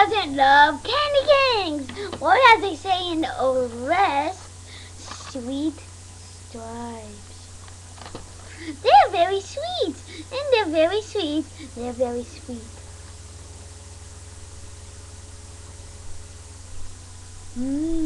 doesn't love candy canes? Or as they say in the West, sweet stripes. They're very sweet, and they're very sweet. They're very sweet.